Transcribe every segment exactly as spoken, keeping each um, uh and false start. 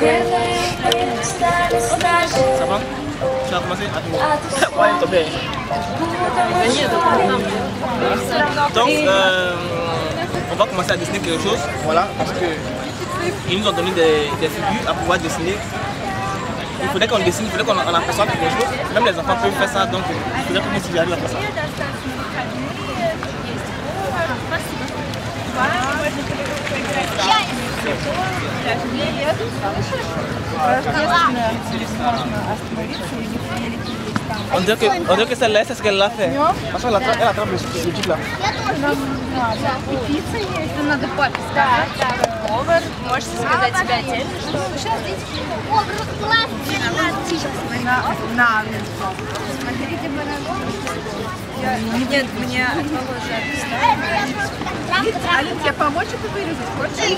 Ça va? Tu vas commencer à tout. Ouais, t'es bien. Donc, euh, on va commencer à dessiner quelque chose. Voilà, parce que ils nous ont donné des, des figures à pouvoir dessiner. Il faudrait qu'on dessine, il faudrait qu'on en aperçoive quelque chose. Même les enfants peuvent faire ça, donc il faudrait que moi aussi j'arrive à faire ça. On dirait que, on dirait que celle-là, c'est ce qu'elle a fait. Parce qu'elle attrape, elle attrape le, le truc là. Надо папе сказать. Повар, можете сказать себе отдельно, что на смотрите, нет, мне от Волжи объяснили. Алин, тебе помочь это вырезать? Хочешь?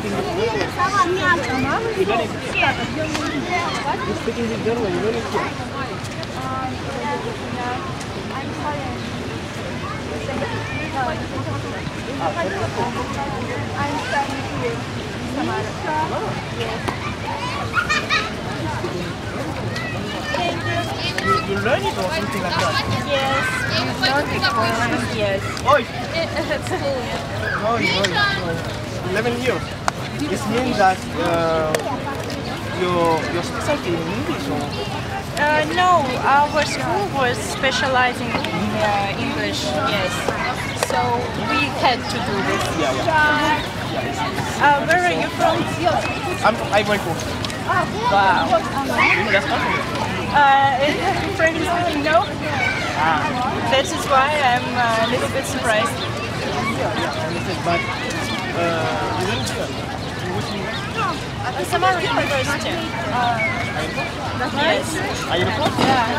You learn it or something like that? Yes. Yes. Oh, At school. no, no, no. eleven years. This means that uh, your your specialty in English or? Uh, no, our school was specializing in uh, English, yes. So we had to do this. Yeah, yeah. Uh, where are you from? I'm from Ivory Coast. Wow. You know that's country? Uh, frankly speaking, no. Ah. That is why I'm uh, a little bit surprised. Yeah, yeah, I understand. But uh, you don't here. Which university? Uh, Samara University. Uh, yes. Are you the first? Yeah.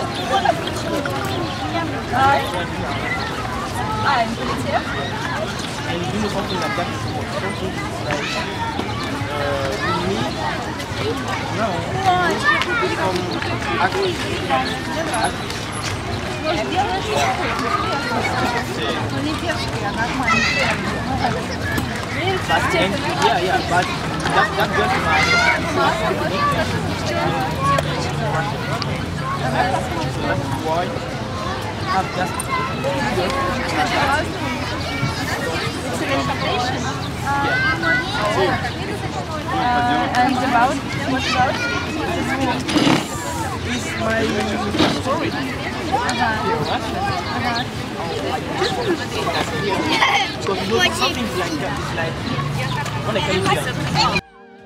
Hi. I'm Politia. And you know something like that is what? Something like uh, you need now from acting. But then, yeah, yeah, but that, that girl is my why have just It's an invitation. Uh, and about what about? It's my story. Because you know something like that is like when I came here.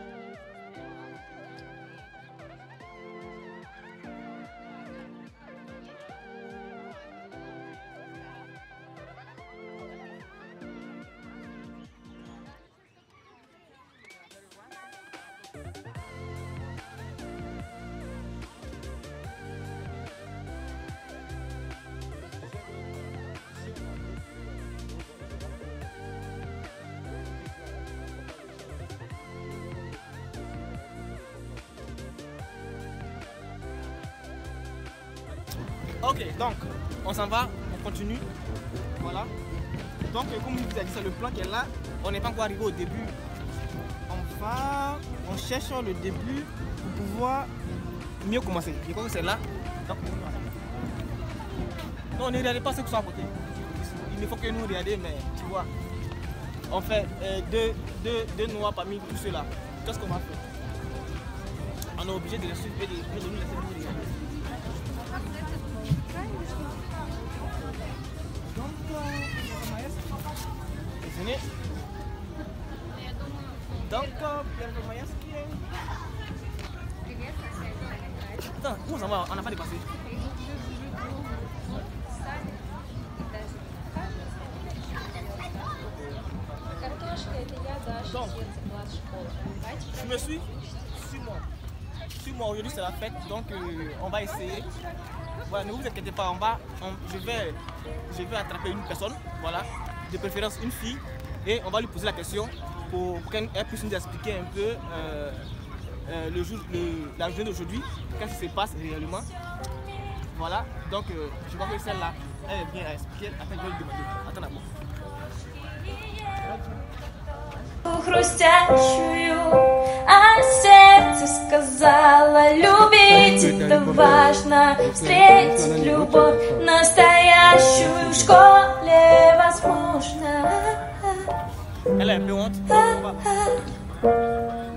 Ok, donc on s'en va, on continue. Voilà. Donc comme je vous ai dit, c'est le plan qui est là. On n'est pas encore arrivé au début. On va, on cherche le début pour pouvoir mieux commencer. Je crois que c'est là. Donc, non, ne regardez pas ceux qui sont à côté. Il ne faut que nous regardions, mais tu vois, on fait euh, deux, deux, deux noirs parmi tous ceux-là. Qu'est-ce qu'on va faire? On est obligé de les suivre et de, de nous laisser nous regarder. Donc, attends, où on s'en va? On n'a pas dépassé. Donc, je me suis sur moi. Sur moi, aujourd'hui c'est la fête, donc euh, on va essayer. Voilà, ne vous inquiétez pas, on va, on, je, vais, je vais attraper une personne, voilà, de préférence une fille, et on va lui poser la question pour, pour qu'elle puisse nous expliquer un peu euh, euh, le jour, le, la journée d'aujourd'hui, qu'est-ce qui se passe réellement. Voilà, donc euh, je vois que celle-là, elle est bien à expliquer. Après, je vais lui demander. Attends d'abord. Хрустящую, а сердце это важно. Встретить любовь настоящую в школе возможно. Elle est un peu honte.